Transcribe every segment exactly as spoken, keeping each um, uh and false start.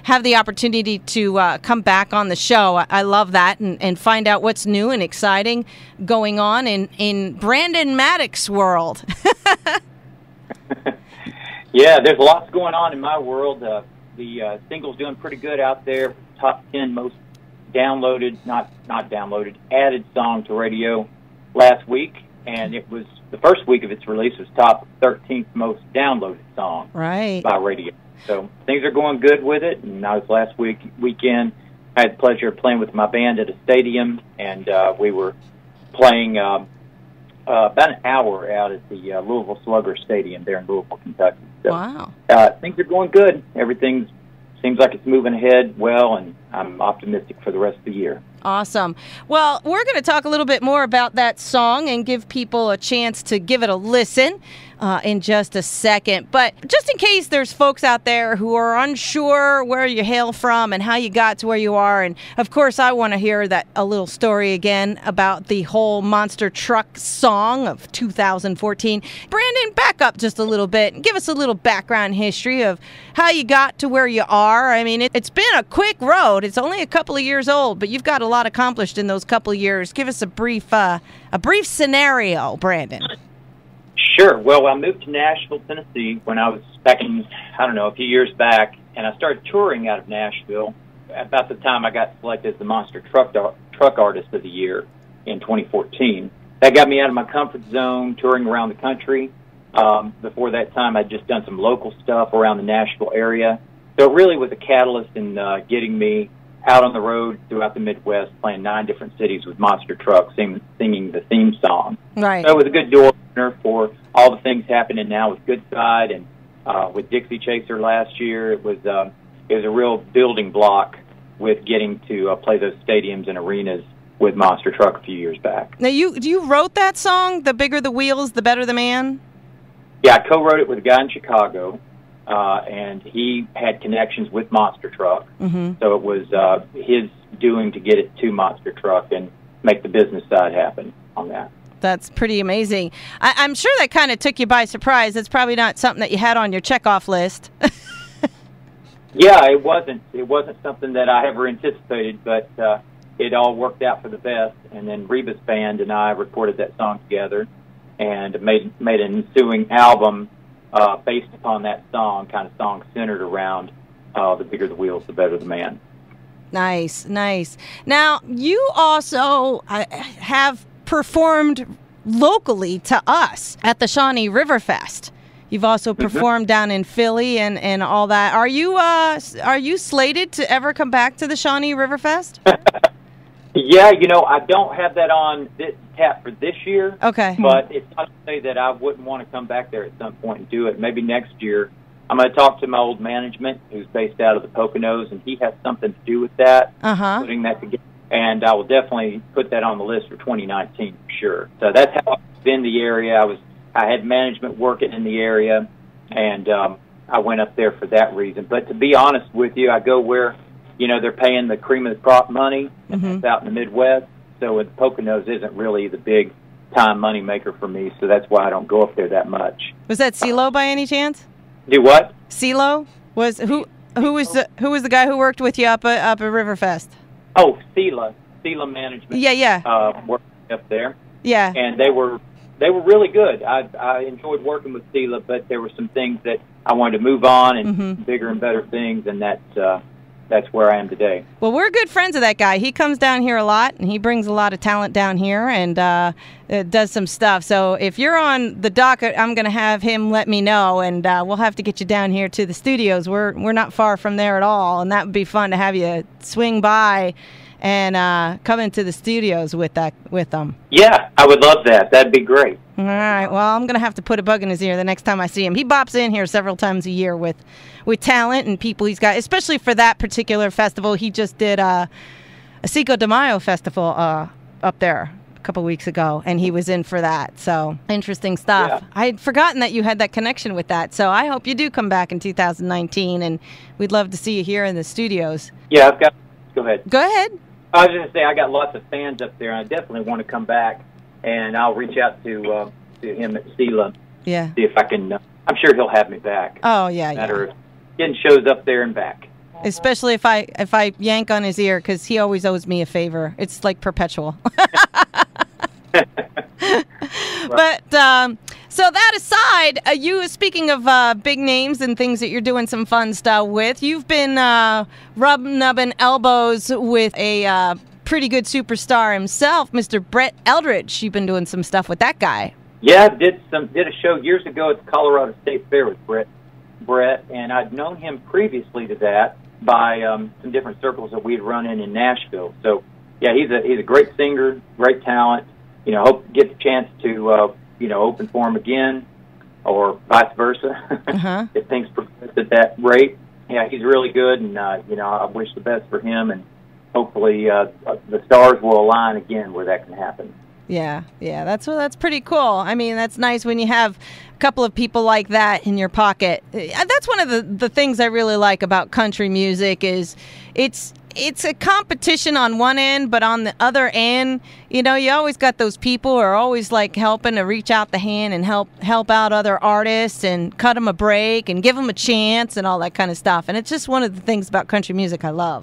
have the opportunity to uh, come back on the show. I, I love that, and, and find out what's new and exciting going on in, in Brandon Maddox world. Yeah, there's lots going on in my world. Uh, the uh, single's doing pretty good out there. Top ten most downloaded, not not downloaded, added song to radio last week, and it was the first week of its release was top thirteenth most downloaded song right. by radio. So things are going good with it. And I was last week weekend. I had the pleasure of playing with my band at a stadium, and uh, we were playing uh, uh, about an hour out at the uh, Louisville Slugger Stadium there in Louisville, Kentucky. So, wow. Uh, things are going good. Everything seems like it's moving ahead well, and I'm optimistic for the rest of the year. Awesome. Well, we're going to talk a little bit more about that song and give people a chance to give it a listen uh, in just a second. But just in case there's folks out there who are unsure where you hail from and how you got to where you are, and of course I want to hear that a little story again about the whole Monster Truck song of two thousand fourteen. Brandon, back up just a little bit and give us a little background history of how you got to where you are. I mean, it, it's been a quick road. It's only a couple of years old, but you've got a lot accomplished in those couple of years. Give us a brief uh, a brief scenario, Brandon. Sure. Well, I moved to Nashville, Tennessee when I was back in, I don't know, a few years back, and I started touring out of Nashville about the time I got selected as the Monster Truck Truck Artist of the Year in twenty fourteen. That got me out of my comfort zone, touring around the country. Um, before that time, I'd just done some local stuff around the Nashville area. So it really was a catalyst in uh, getting me out on the road throughout the Midwest, playing nine different cities with Monster Truck, sing, singing the theme song. Right. So it was a good door opener for all the things happening now with Good Side and uh, with Dixie Chaser last year. It was uh, it was a real building block with getting to uh, play those stadiums and arenas with Monster Truck a few years back. Now, you you wrote that song, "The Bigger the Wheels, the Better the Man"? Yeah, I co-wrote it with a guy in Chicago. Uh, and he had connections with Monster Truck, mm-hmm. so it was uh, his doing to get it to Monster Truck and make the business side happen on that. That's pretty amazing. I- I'm sure that kind of took you by surprise. It's probably not something that you had on your checkoff list. Yeah, it wasn't. It wasn't something that I ever anticipated, but uh, it all worked out for the best. And then Reba's band and I recorded that song together and made made an ensuing album Uh, based upon that song, kind of song centered around uh, the bigger the wheels, the better the man. Nice, nice. Now, you also uh, have performed locally to us at the Shawnee River Fest. You've also performed mm-hmm. down in Philly and, and all that. Are you uh, are you slated to ever come back to the Shawnee River Fest? Yeah, you know, I don't have that on this tap for this year. Okay. But it's not to say that I wouldn't want to come back there at some point and do it. Maybe next year. I'm going to talk to my old management, who's based out of the Poconos, and he has something to do with that, uh-huh. putting that together. And I will definitely put that on the list for twenty nineteen for sure. So that's how I've been in the area. I was, I had management working in the area, and um, I went up there for that reason. But to be honest with you, I go where, you know, they're paying the cream of the crop money, and mm-hmm. it's out in the Midwest. So the Poconos isn't really the big time money maker for me, so that's why I don't go up there that much. Was that CeeLo by any chance? Do what? CeeLo was who? Who was the who was the guy who worked with you up at, up at Riverfest? Oh, Sela, Sela Management. Yeah, yeah. Uh, worked up there. Yeah. And they were they were really good. I I enjoyed working with Sela, but there were some things that I wanted to move on and mm-hmm. bigger and better things, and that's. Uh, That's where I am today. Well, we're good friends of that guy. He comes down here a lot, and he brings a lot of talent down here and uh, does some stuff. So if you're on the docket, I'm going to have him let me know, and uh, we'll have to get you down here to the studios. We're we're not far from there at all, and that would be fun to have you swing by and uh, come into the studios with that with them. Yeah, I would love that. That'd be great. All right. Well, I'm going to have to put a bug in his ear the next time I see him. He bops in here several times a year with, with talent and people he's got, especially for that particular festival. He just did uh, a Cinco de Mayo festival uh, up there a couple weeks ago, and he was in for that. So interesting stuff. Yeah. I had forgotten that you had that connection with that. So I hope you do come back in two thousand nineteen, and we'd love to see you here in the studios. Yeah, I've got. Go ahead. Go ahead. I was going to say I got lots of fans up there, and I definitely want to come back. And I'll reach out to uh, to him at Sela. Yeah. See if I can. Uh, I'm sure he'll have me back. Oh yeah, Matter yeah. of getting shows up there and back. especially if I if I yank on his ear, because he always owes me a favor. It's like perpetual. But um, so that aside, uh, you speaking of uh, big names and things that you're doing some fun stuff with, you've been uh, rub-nubbing elbows with a uh, pretty good superstar himself, Mister Brett Eldridge. You've been doing some stuff with that guy. Yeah, did some did a show years ago at the Colorado State Fair with Brett. Brett, and I'd known him previously to that by um, some different circles that we'd run in in Nashville. So, yeah, he's a he's a great singer, great talent. You know, hope to get the chance to uh, you know open for him again, or vice versa, uh-huh. if things progress at that rate. Yeah, he's really good, and uh, you know, I wish the best for him, and hopefully uh, the stars will align again where that can happen. Yeah, yeah, that's that's pretty cool. I mean, that's nice when you have a couple of people like that in your pocket. That's one of the, the things I really like about country music is it's it's a competition on one end, but on the other end, you know, you always got those people who are always like helping to reach out the hand and help help out other artists and cut them a break and give them a chance and all that kind of stuff. And it's just one of the things about country music I love.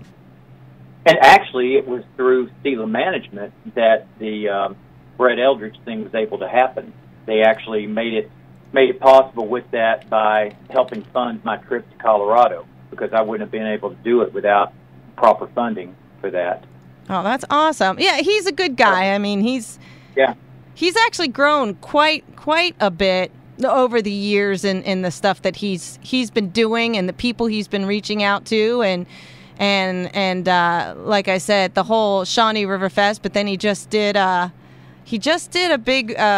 And actually, it was through Stila Management that the um, Brett Eldridge thing was able to happen. They actually made it made it possible with that by helping fund my trip to Colorado, because I wouldn't have been able to do it without proper funding for that. Oh, that's awesome. Yeah, he's a good guy. I mean, he's yeah. He's actually grown quite quite a bit over the years in, in the stuff that he's he's been doing and the people he's been reaching out to, and and and uh, like I said, the whole Shawnee River Fest, but then he just did uh he just did a big uh,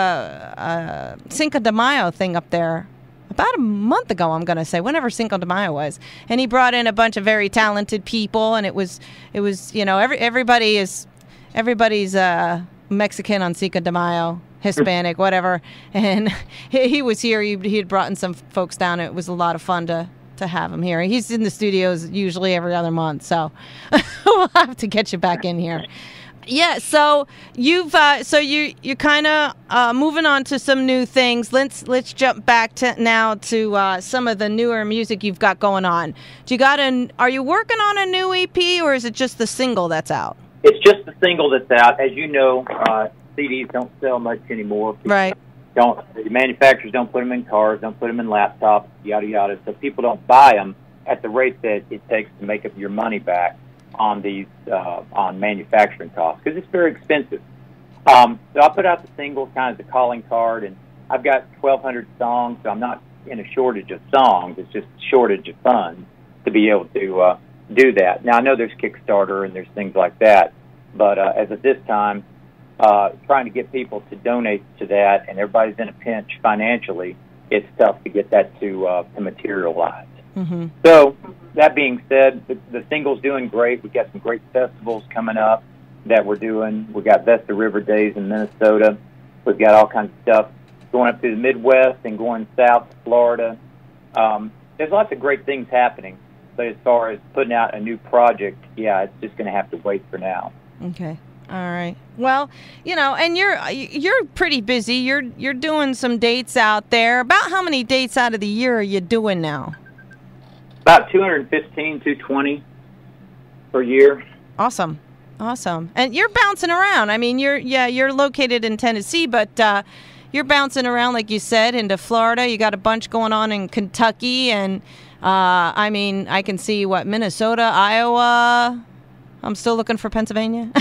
uh, Cinco de Mayo thing up there about a month ago, I'm gonna say, whenever Cinco de Mayo was, and he brought in a bunch of very talented people, and it was it was you know every everybody is everybody's uh, Mexican on Cinco de Mayo, Hispanic, whatever, and he, he was here. He he had brought in some folks down. It was a lot of fun to to have him here. He's in the studios usually every other month, so we'll have to get you back in here. Yeah, so you've uh, so you you're kind of uh, moving on to some new things. Let's let's jump back to now to uh, some of the newer music you've got going on. Do you got an? Are you working on a new E P, or is it just the single that's out? It's just the single that's out. As you know, uh, C Ds don't sell much anymore. People right. Don't the manufacturers don't put them in cars, don't put them in laptops, yada yada. So people don't buy them at the rate that it takes to make up your money back on these uh, on manufacturing costs, because it's very expensive. Um, so I put out the single, kind of the calling card, and I've got twelve hundred songs, so I'm not in a shortage of songs. It's just a shortage of funds to be able to uh, do that. Now, I know there's Kickstarter and there's things like that, but uh, as of this time, uh, trying to get people to donate to that, and everybody's in a pinch financially, it's tough to get that to, uh, to materialize. Mm-hmm. So, that being said, the, the single's doing great. We've got some great festivals coming up that we're doing. We've got Vesta River Days in Minnesota. We've got all kinds of stuff going up through the Midwest and going south to Florida. Um, there's lots of great things happening. But as far as putting out a new project, yeah, it's just going to have to wait for now. Okay. All right. Well, you know, and you're you're pretty busy. You're you're doing some dates out there. About how many dates out of the year are you doing now? About two hundred fifteen, two hundred twenty per year. Awesome. Awesome. And you're bouncing around. I mean, you're yeah, you're located in Tennessee, but uh, you're bouncing around, like you said, into Florida. You got a bunch going on in Kentucky, and uh, I mean, I can see what Minnesota, Iowa. I'm still looking for Pennsylvania.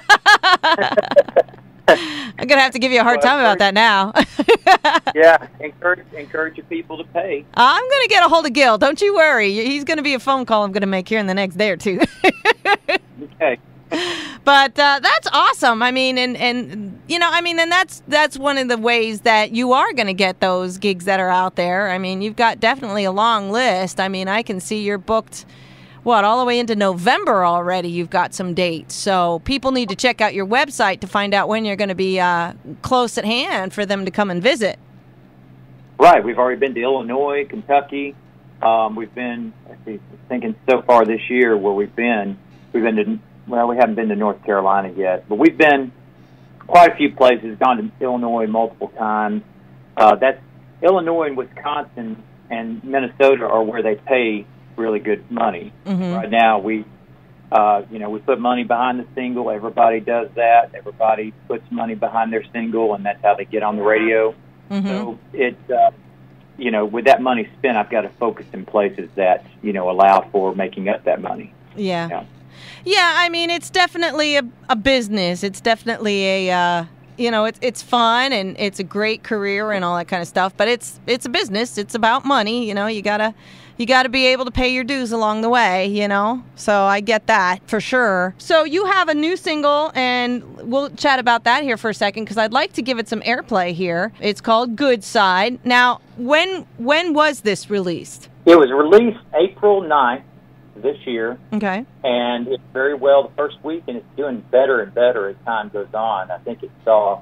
I'm gonna have to give you a hard well, time about that now. Yeah, encourage encourage your people to pay. I'm gonna get a hold of Gil. Don't you worry. He's gonna be a phone call I'm gonna make here in the next day or two. Okay. But uh, that's awesome. I mean, and, and you know, I mean, and that's that's one of the ways that you are going to get those gigs that are out there. I mean, you've got definitely a long list. I mean, I can see you're booked, what, all the way into November already. You've got some dates. So people need to check out your website to find out when you're going to be uh, close at hand for them to come and visit. Right. We've already been to Illinois, Kentucky. Um, we've been, let's see, thinking so far this year where we've been. We've been to Well, we haven't been to North Carolina yet, but we've been quite a few places, gone to Illinois multiple times. Uh, that's Illinois and Wisconsin and Minnesota are where they pay really good money. Mm-hmm. Right now, we, uh, you know, we put money behind the single. Everybody does that. Everybody puts money behind their single, and that's how they get on the radio. Mm-hmm. So it, uh, you know, with that money spent, I've got to focus in places that, you know, allow for making up that money. Yeah. Yeah, yeah I mean, it's definitely a, a business. It's definitely a, uh, you know, it's it's fun and it's a great career and all that kind of stuff. But it's it's a business. It's about money. You know, you gotta you gotta be able to pay your dues along the way. You know, so I get that for sure. So you have a new single, and we'll chat about that here for a second because I'd like to give it some airplay here. It's called "Good Side." Now, when when was this released? it was released April ninth this year. Okay. And it's very well the first week, and it's doing better and better as time goes on. I think it saw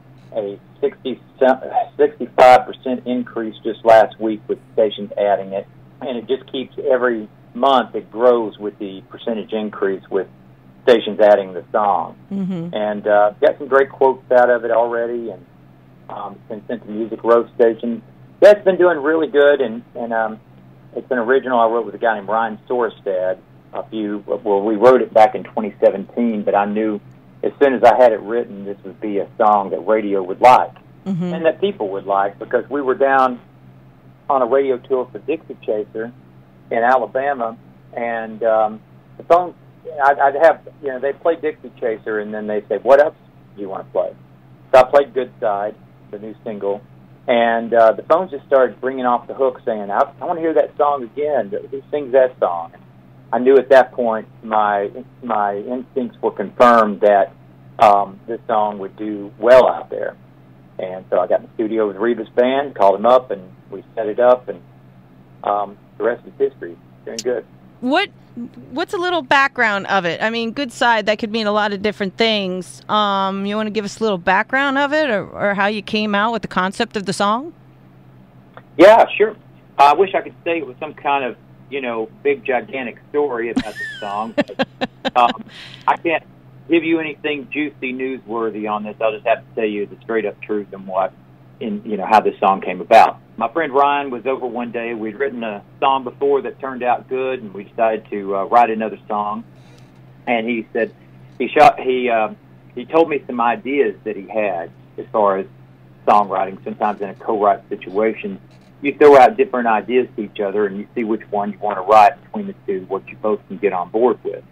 a sixty, sixty-five percent increase just last week with stations adding it. And it just keeps every month, it grows with the percentage increase with stations adding the song. Mm-hmm. And uh, got some great quotes out of it already, and um, it's been sent to Music Row stations. That's been doing really good, and, and um, it's an original I wrote with a guy named Ryan Sorstad. A few, well, we wrote it back in twenty seventeen, but I knew as soon as I had it written, this would be a song that radio would like, Mm-hmm. and that people would like, because we were down on a radio tour for Dixie Chaser in Alabama, and um, the phone, I'd, I'd have, you know, they play Dixie Chaser, and then they say, what else do you want to play? So I played Good Side, the new single, and uh, the phones just started bringing off the hook saying, I, I want to hear that song again. Who sings that song? I knew at that point my my instincts were confirmed that um, this song would do well out there. And so I got in the studio with Reba's band, called him up, and we set it up, and um, the rest is history. Doing good. What What's a little background of it? I mean, Good Side, that could mean a lot of different things. Um, you want to give us a little background of it, or, or how you came out with the concept of the song? Yeah, sure. I wish I could say it was some kind of, you know, big, gigantic story about the song. But, um, I can't give you anything juicy, newsworthy on this. I'll just have to tell you the straight-up truth and what, in you know, how this song came about. My friend Ryan was over one day. We'd written a song before that turned out good, and we decided to uh, write another song. And he said he shot he uh, he told me some ideas that he had as far as songwriting. Sometimes in a co-write situation, you throw out different ideas to each other, and you see which one you want to write between the two, what you both can get on board with.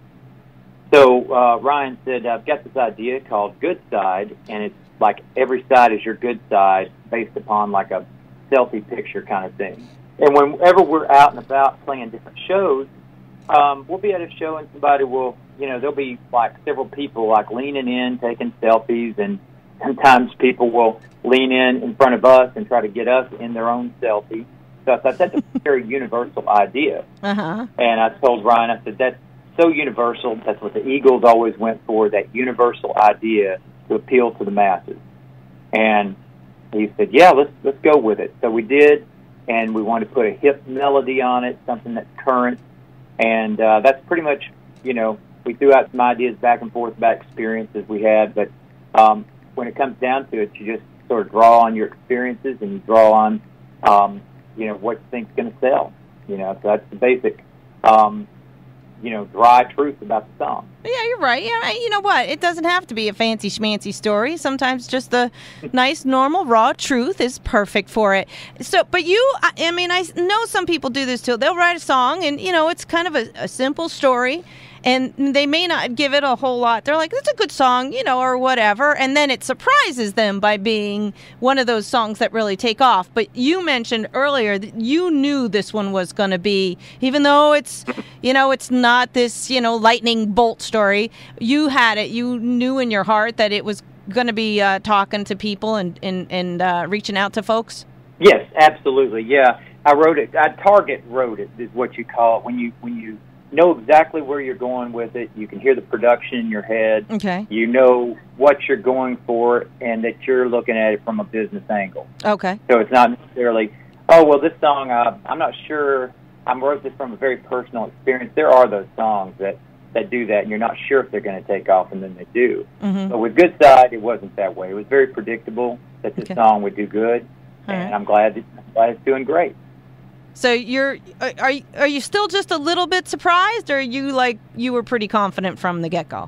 So uh, Ryan said, I've got this idea called Good Side, and it's like every side is your good side based upon like a selfie picture kind of thing. And whenever we're out and about playing different shows, um, we'll be at a show and somebody will, you know, there'll be like several people like leaning in, taking selfies, and sometimes people will lean in in front of us and try to get us in their own selfie. So I thought that's a very universal idea. Uh-huh. And I told Ryan, I said, that's so universal. That's what the Eagles always went for, that universal idea to appeal to the masses. And he said, yeah, let's let's go with it. So we did, and we wanted to put a hip melody on it, something that's current. And uh, that's pretty much, you know, we threw out some ideas back and forth about experiences we had, but um, when it comes down to it, you just sort of draw on your experiences, and you draw on, um, you know, what you think's going to sell. You know, so that's the basic, um, you know, dry truth about the song. Yeah, you're right. Yeah, you know what? It doesn't have to be a fancy schmancy story. Sometimes just the nice, normal, raw truth is perfect for it. So, but you, I, I mean, I know some people do this too. They'll write a song, and you know, it's kind of a, a simple story, and they may not give it a whole lot. They're like, it's a good song, you know, or whatever. And then it surprises them by being one of those songs that really take off. But you mentioned earlier that you knew this one was going to be, even though it's, you know, it's not this, you know, lightning bolt story. You had it. You knew in your heart that it was going to be uh, talking to people and, and, and uh, reaching out to folks. Yes, absolutely. Yeah. I wrote it. I target wrote it is what you call it. When you, when you, know exactly where you're going with it. You can hear the production in your head. Okay. You know what you're going for, and that you're looking at it from a business angle. Okay. So it's not necessarily, oh, well, this song, uh, I'm not sure, I wrote this from a very personal experience. There are those songs that, that do that, and you're not sure if they're going to take off, and then they do. Mm-hmm. But with Good Side, it wasn't that way. It was very predictable that this Okay. song would do good, All and right. I'm glad, that, I'm glad it's doing great. So you're are are you still just a little bit surprised, or are you like you were pretty confident from the get-go?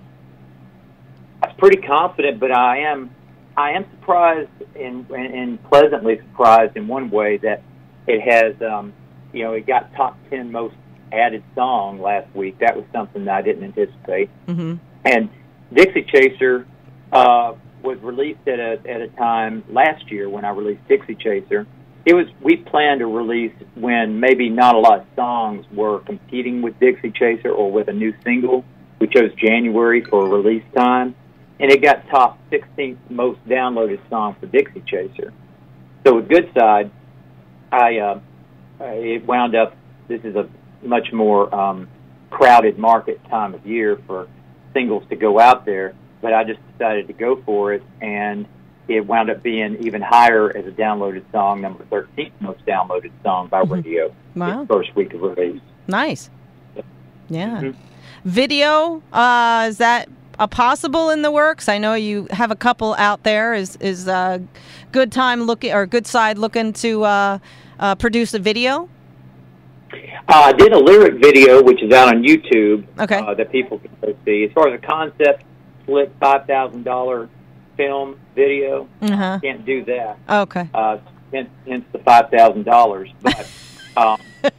I was pretty confident, but I am I am surprised and and pleasantly surprised in one way that it has um, you know, it got top ten most added song last week. That was something that I didn't anticipate. Mm-hmm. And Dixie Chaser uh, was released at a at a time last year when I released Dixie Chaser. It was we planned to release when maybe not a lot of songs were competing with Dixie Chaser or with a new single. We chose January for release time, and it got top sixteenth most downloaded song for Dixie Chaser. So with Good Side, I uh, it wound up. This is a much more um, crowded market time of year for singles to go out there, but I just decided to go for it, and it wound up being even higher as a downloaded song, number thirteenth most downloaded song by radio. Wow. Its first week of release. Nice. Yeah. Mm-hmm. Video, uh, is that a possible in the works? I know you have a couple out there. Is is uh, Good Time looking or Good Side looking to uh, uh, produce a video? Uh, I did a lyric video, which is out on YouTube, okay. uh, that people can go see. As far as the concept, split five thousand dollars film, video, uh-huh. Can't do that. Okay. Uh, hence, hence the five thousand dollars. But, um,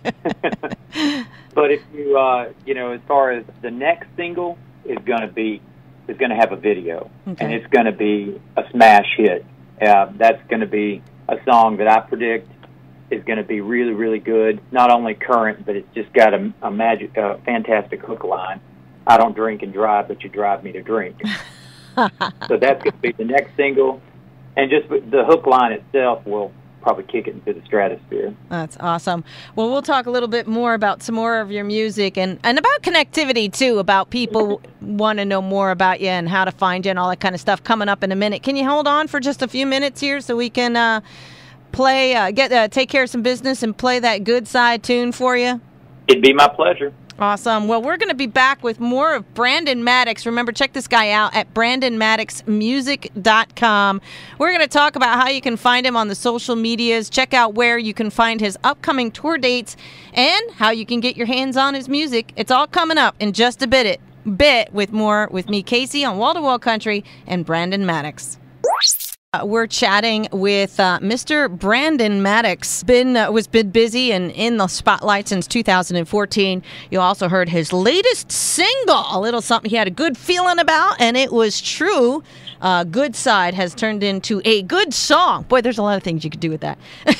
but if you, uh, you know, as far as the next single is going to be, is going to have a video, okay. And it's going to be a smash hit. Uh, that's going to be a song that I predict is going to be really, really good. Not only current, but it's just got a, a magic, uh, fantastic hook line. I don't drink and drive, but you drive me to drink. So that's going to be the next single, and just the hook line itself will probably kick it into the stratosphere. That's awesome. Well, we'll talk a little bit more about some more of your music and, and about connectivity, too, about people want to know more about you and how to find you and all that kind of stuff coming up in a minute. Can you hold on for just a few minutes here so we can uh, play, uh, get uh, take care of some business and play that Good Side tune for you? It'd be my pleasure. Awesome. Well, we're going to be back with more of Brandon Maddox. Remember, check this guy out at brandon maddox music dot com. We're going to talk about how you can find him on the social medias, check out where you can find his upcoming tour dates, and how you can get your hands on his music. It's all coming up in just a bit, bit with more with me, Casey, on Wall to Wall Country and Brandon Maddox. We're chatting with uh, Mister Brandon Maddox. Been uh, was been busy and in the spotlight since two thousand fourteen. You also heard his latest single, a little something he had a good feeling about, and it was true. Uh, Good Side has turned into a good song. Boy, there's a lot of things you could do with that.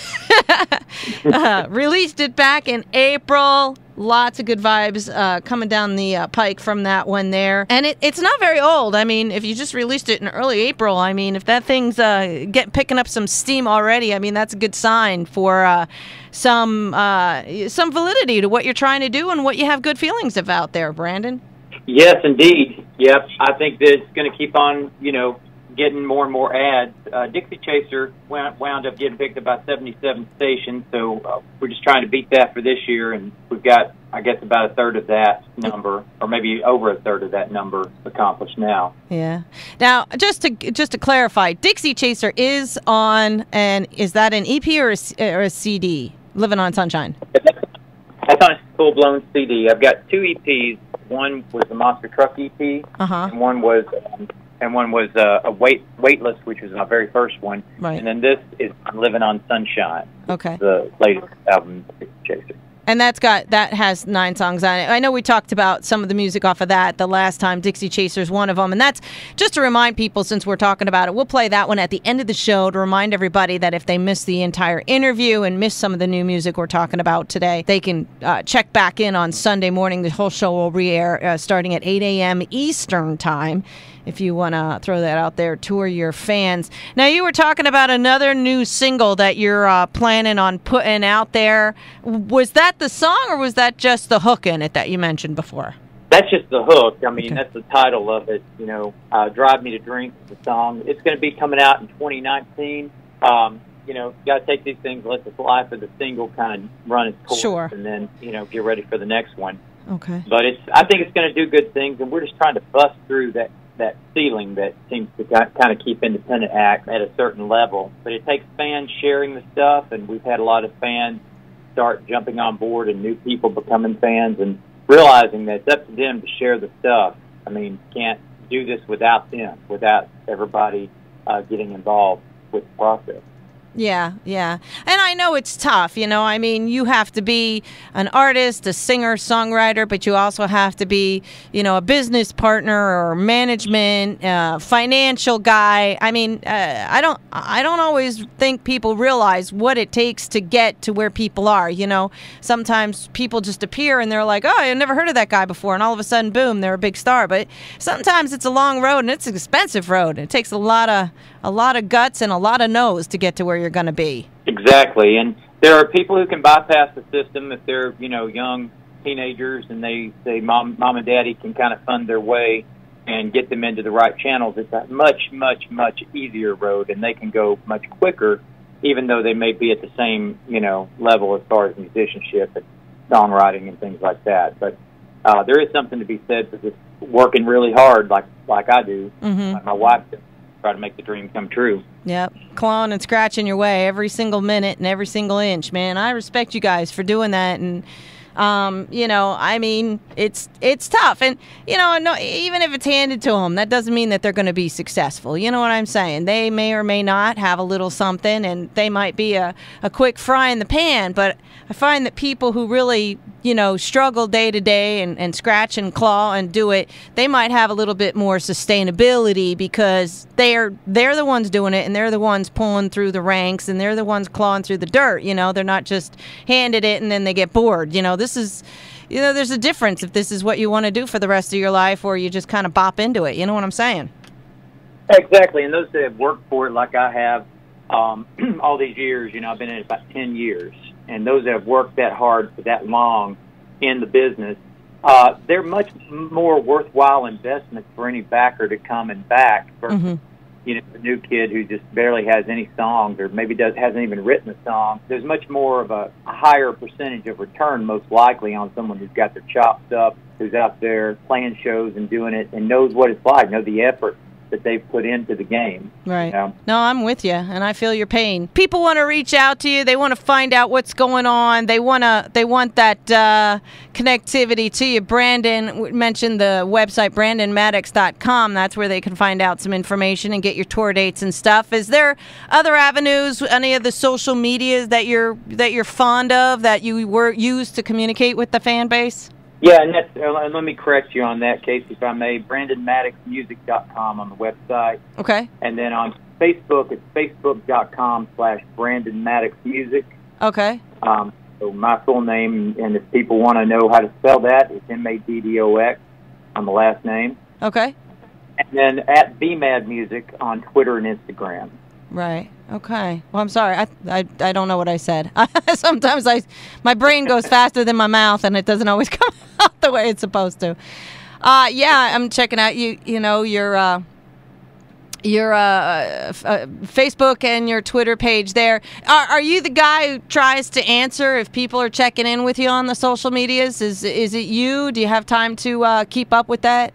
uh, released it back in April. Lots of good vibes uh, coming down the uh, pike from that one there. And it, it's not very old. I mean, if you just released it in early April, I mean, if that thing's uh, get, picking up some steam already, I mean, that's a good sign for uh, some uh, some validity to what you're trying to do and what you have good feelings about there, Brandon. Yes, indeed. Yep. I think that it's going to keep on, you know, getting more and more ads. Uh, Dixie Chaser wound, wound up getting picked up by seventy-seven stations, so uh, we're just trying to beat that for this year, and we've got, I guess, about a third of that number, or maybe over a third of that number accomplished now. Yeah. Now, just to just to clarify, Dixie Chaser is on, and is that an E P or a, or a C D? Living on Sunshine. That's on a full-blown C D. I've got two E Ps. One was the Monster Truck E P, uh-huh. and one was um, and one was uh, a wait Weightless, which was my very first one. Right. And then this is Living on Sunshine. Okay. The latest album, Chaser. And that's got that has nine songs on it. I know we talked about some of the music off of that the last time. Dixie Chaser's one of them. And that's just to remind people, since we're talking about it, we'll play that one at the end of the show to remind everybody that if they missed the entire interview and missed some of the new music we're talking about today, they can uh, check back in on Sunday morning. The whole show will re-air uh, starting at eight a.m. Eastern time. If you want to throw that out there, tour your fans. Now, you were talking about another new single that you're uh, planning on putting out there. Was that the song, or was that just the hook in it that you mentioned before? That's just the hook. I mean, okay. That's the title of it. You know, uh, Drive Me to Drink is the song. It's going to be coming out in twenty nineteen. Um, you know, you got to take these things, let the life of the single kind of run its course, sure. And then, you know, get ready for the next one. Okay. But it's, I think it's going to do good things, and we're just trying to bust through that that ceiling that seems to kind of keep independent acts at a certain level. But it takes fans sharing the stuff, and we've had a lot of fans start jumping on board and new people becoming fans and realizing that it's up to them to share the stuff. I mean, can't do this without them, without everybody uh, getting involved with the process. Yeah, yeah. And I know it's tough, you know. I mean, you have to be an artist, a singer, songwriter, but you also have to be, you know, a business partner or management, uh, financial guy. I mean, uh, I don't I don't always think people realize what it takes to get to where people are, you know. Sometimes people just appear and they're like, "Oh, I've never heard of that guy before." And all of a sudden, boom, they're a big star. But sometimes it's a long road and it's an expensive road. It takes a lot of a lot of guts and a lot of no's to get to where you're going to be. Exactly. And there are people who can bypass the system if they're, you know, young teenagers and they say mom, mom and daddy can kind of fund their way and get them into the right channels. It's a much, much, much easier road, and they can go much quicker, even though they may be at the same, you know, level as far as musicianship and songwriting and things like that. But uh, there is something to be said for just working really hard, like like I do, Mm-hmm. like my wife does. Try to make the dream come true. Yep. Clawing and scratching your way every single minute and every single inch, man. I respect you guys for doing that. And, um, you know, I mean, it's it's tough. And, you know, no, even if it's handed to them, that doesn't mean that they're going to be successful. You know what I'm saying? They may or may not have a little something, and they might be a, a quick fry in the pan. But I find that people who really, you know, struggle day to day and, and scratch and claw and do it, they might have a little bit more sustainability because they're they're the ones doing it, and they're the ones pulling through the ranks, and they're the ones clawing through the dirt. You know, they're not just handed it and then they get bored. You know, this is, you know, there's a difference if this is what you want to do for the rest of your life or you just kind of bop into it. You know what I'm saying? Exactly. And those that have worked for it like I have um, all these years, you know, I've been in it about ten years. And those that have worked that hard for that long in the business, uh, they're much more worthwhile investments for any backer to come and back versus, Mm-hmm. you know, the new kid who just barely has any songs or maybe does hasn't even written a song. There's much more of a, a higher percentage of return, most likely, on someone who's got their chops up, who's out there playing shows and doing it and knows what it's like, know the effort that they've put into the game. Right. You know? No, I'm with you, and I feel your pain. People want to reach out to you. They want to find out what's going on. They want to. They want that uh, connectivity to you. Brandon mentioned the website brandon maddox dot com. That's where they can find out some information and get your tour dates and stuff. Is there other avenues, any of the social medias that you're that you're fond of that you were used to communicate with the fan base? Yeah, and, that's, and let me correct you on that, Casey, if I may. brandon maddox music dot com on the website. Okay. And then on Facebook, it's facebook dot com slash Brandon Maddox Music. Okay. Um, so my full name, and if people want to know how to spell that, it's M A D D O X on the last name. Okay. And then at B Mad Music on Twitter and Instagram. Right. Okay. Well, I'm sorry. I, I, I don't know what I said. Sometimes I, my brain goes faster than my mouth, and it doesn't always come out the way it's supposed to. Uh, yeah, I'm checking out you. You know your uh, your uh, f- uh, Facebook and your Twitter page there. Are, are you the guy who tries to answer if people are checking in with you on the social medias? Is is it you? Do you have time to uh, keep up with that?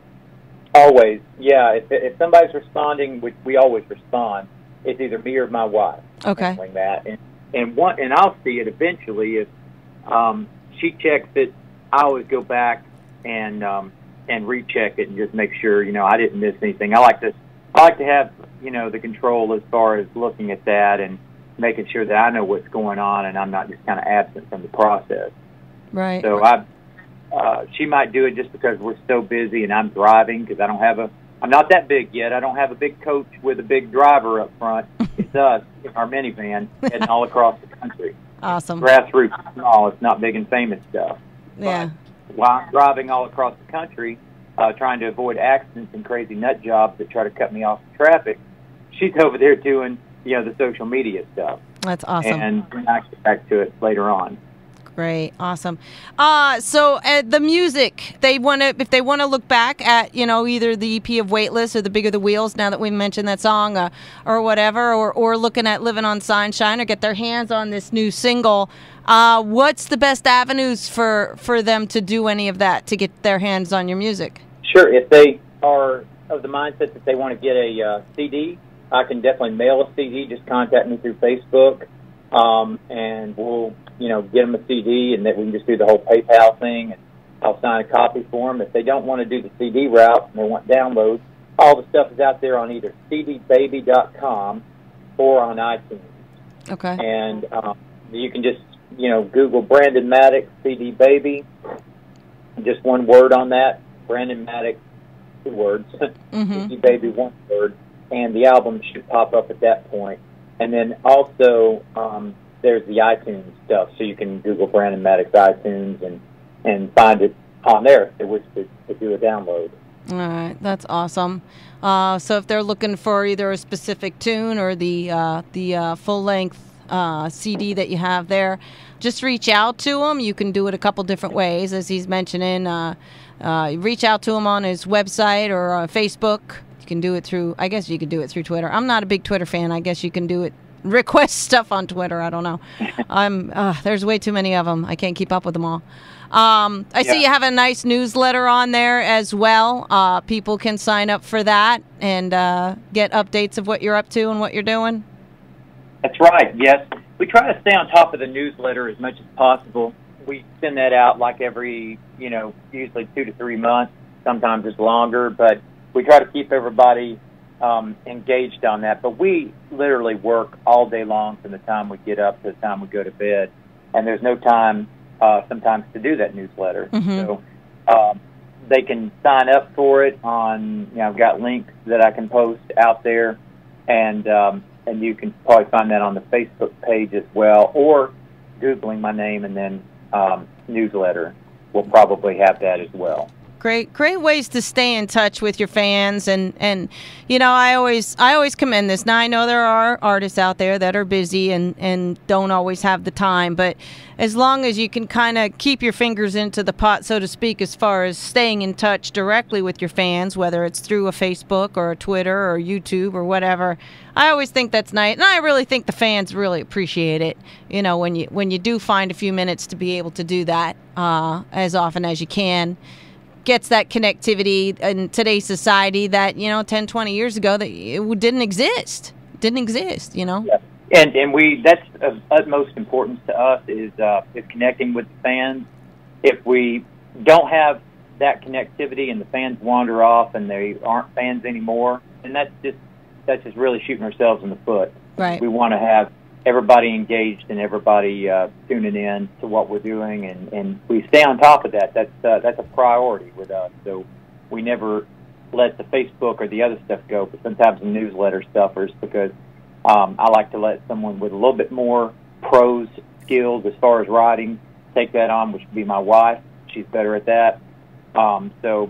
Always. Yeah. If, if somebody's responding, which we always respond, it's either me or my wife. Okay. Handling that, and and one, and I'll see it eventually. If um, she checks it, I always go back and um, and recheck it and just make sure, you know, I didn't miss anything. I like to I like to have, you know, the control as far as looking at that and making sure that I know what's going on and I'm not just kind of absent from the process. Right. So I, uh, she might do it just because we're so busy and I'm driving because I don't have a. I'm not that big yet. I don't have a big coach with a big driver up front. It's us in our minivan heading all across the country. Awesome. Grassroots small. It's not big and famous stuff. Yeah. But while I'm driving all across the country, uh, trying to avoid accidents and crazy nut jobs that try to cut me off the traffic, she's over there doing, you know, the social media stuff. That's awesome. And I get back to it later on. Great, awesome. Uh, so uh, the music, they want to, if they want to look back at, you know, either the E P of Weightless or The Bigger the Wheels, now that we mentioned that song, uh, or whatever, or, or looking at Living on Sunshine, or get their hands on this new single, uh, what's the best avenues for, for them to do any of that, to get their hands on your music? Sure. If they are of the mindset that they want to get a uh, C D, I can definitely mail a C D. Just contact me through Facebook, um, and we'll you know, get them a C D, and that we can just do the whole PayPal thing, and I'll sign a copy for them. If they don't want to do the C D route and they want downloads, all the stuff is out there on either c d baby dot com or on iTunes. Okay. And um, you can just, you know, Google Brandon Maddox C D Baby, just one word on that, Brandon Maddox, two words, mm-hmm. C D Baby, one word, and the album should pop up at that point. And then also um, there's the iTunes stuff, so you can Google Brandon Maddox iTunes and, and find it on there if they wish to, to do a download. All right, that's awesome. Uh, so if they're looking for either a specific tune or the uh, the uh, full-length uh, C D that you have there, just reach out to him. You can do it a couple different ways, as he's mentioning. Uh, uh, reach out to him on his website or uh, Facebook. You can do it through, I guess you could do it through Twitter. I'm not a big Twitter fan. I guess you can do it, request stuff on Twitter. I don't know. I'm uh, there's way too many of them. I can't keep up with them all. Um, I yeah. see you have a nice newsletter on there as well. Uh, people can sign up for that and uh, get updates of what you're up to and what you're doing. That's right, yes. We try to stay on top of the newsletter as much as possible. We send that out like every, you know, usually two to three months. Sometimes it's longer, but we try to keep everybody um, engaged on that. But we literally work all day long from the time we get up to the time we go to bed, and there's no time Uh, sometimes to do that newsletter. Mm-hmm. So um, they can sign up for it on, you know, I've got links that I can post out there, and um, and you can probably find that on the Facebook page as well, or Googling my name and then um, newsletter will probably have that as well. Great, great ways to stay in touch with your fans, and, and you know, I always I always commend this. Now I know there are artists out there that are busy and, and don't always have the time, but as long as you can kind of keep your fingers into the pot, so to speak, as far as staying in touch directly with your fans, whether it's through a Facebook or a Twitter or YouTube or whatever, I always think that's nice, and I really think the fans really appreciate it. You know, when you when you do find a few minutes to be able to do that uh, as often as you can. Gets that connectivity in today's society that, you know, ten, twenty years ago that it didn't exist. Didn't exist, you know? Yeah. And and we that's of utmost importance to us is uh, is connecting with the fans. If we don't have that connectivity and the fans wander off and they aren't fans anymore, and that's just that's just really shooting ourselves in the foot. Right. We want to have everybody engaged and everybody uh, tuning in to what we're doing, and, and we stay on top of that. That's uh, that's a priority with us. So we never let the Facebook or the other stuff go, but sometimes the newsletter suffers because um, I like to let someone with a little bit more prose skills as far as writing take that on, which would be my wife. She's better at that. Um, so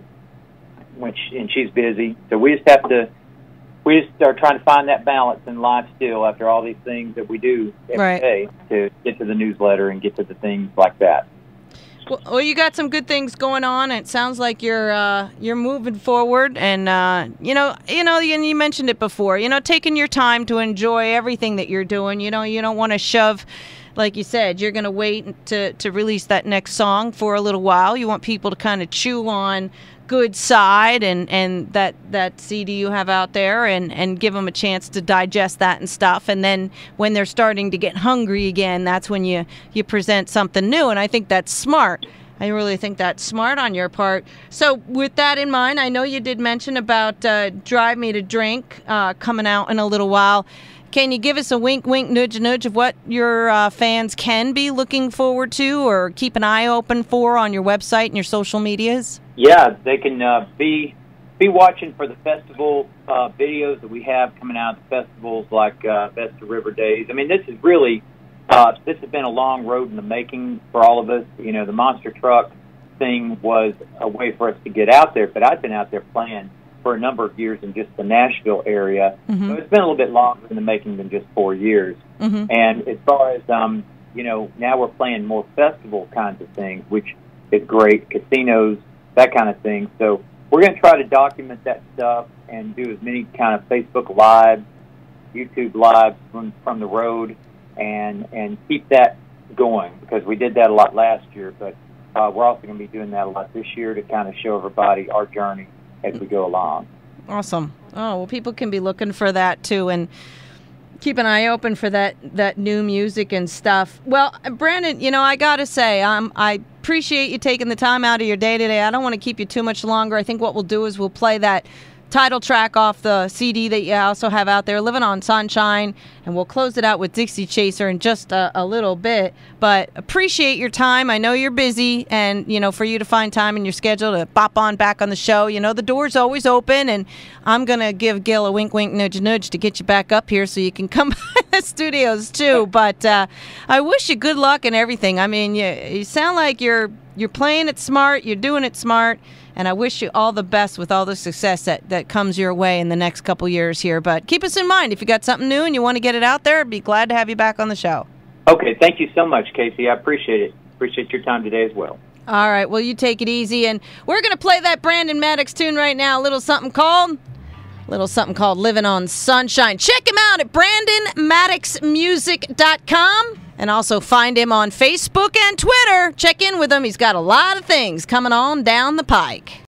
when she, and she's busy, so we just have to. We just are trying to find that balance in life still after all these things that we do every right. day to get to the newsletter and get to the things like that. Well, well, you got some good things going on. And it sounds like you're uh, you're moving forward, and uh, you know, you know, and you mentioned it before. You know, taking your time to enjoy everything that you're doing. You know, you don't want to shove. Like you said, you're going to wait to to release that next song for a little while. You want people to kind of chew on good side and, and that, that C D you have out there and, and give them a chance to digest that and stuff. And then when they're starting to get hungry again, that's when you, you present something new. And I think that's smart. I really think that's smart on your part. So with that in mind, I know you did mention about uh, Drive Me to Drink uh, coming out in a little while. Can you give us a wink, wink, nudge, nudge of what your uh, fans can be looking forward to or keep an eye open for on your website and your social medias? Yeah, they can uh, be be watching for the festival uh, videos that we have coming out of the festivals like uh, Best of River Days. I mean, this is really, uh, this has been a long road in the making for all of us. You know, the monster truck thing was a way for us to get out there, but I've been out there playing for a number of years in just the Nashville area. Mm-hmm. So it's been a little bit longer in the making than just four years. Mm-hmm. And as far as, um, you know, now we're playing more festival kinds of things, which is great, casinos, that kind of thing. So we're going to try to document that stuff and do as many kind of Facebook Lives, YouTube Lives from, from the road and, and keep that going because we did that a lot last year, but uh, we're also going to be doing that a lot this year to kind of show everybody our journey as we go along. Awesome. Oh, well, people can be looking for that, too. And Keep an eye open for that that new music and stuff. Well, Brandon, you know, I gotta say, um, I appreciate you taking the time out of your day today. I don't want to keep you too much longer. I think what we'll do is we'll play that title track off the C D that you also have out there, Living on Sunshine, and we'll close it out with Dixie Chaser in just a, a little bit. But appreciate your time. I know you're busy, and, you know, for you to find time in your schedule to pop on back on the show, you know, the door's always open, and I'm going to give Gil a wink, wink, nudge, nudge to get you back up here so you can come by the studios, too. But uh, I wish you good luck and everything. I mean, you, you sound like you're you're playing it smart, you're doing it smart, and I wish you all the best with all the success that, that comes your way in the next couple years here. But keep us in mind. If you got something new and you want to get it out there, I'd be glad to have you back on the show. Okay, thank you so much, Casey. I appreciate it. Appreciate your time today as well. All right, well, you take it easy. And we're going to play that Brandon Maddox tune right now, a little something called... little something called Living on Sunshine. Check him out at brandon maddox music dot com. And also find him on Facebook and Twitter. Check in with him. He's got a lot of things coming on down the pike.